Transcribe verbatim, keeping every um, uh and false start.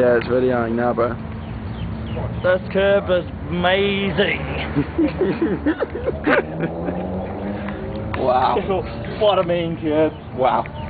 Yeah, it's videoing now, bro. This curb is amazing. Wow. What a mean curb. Wow.